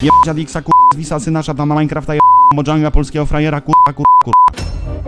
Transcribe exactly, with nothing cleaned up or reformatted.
Jeb dziadixa kurwa z Wisa syna szata na Minecrafta, jeb Mojanga polskiego frajera kurwa kurwa kurwa.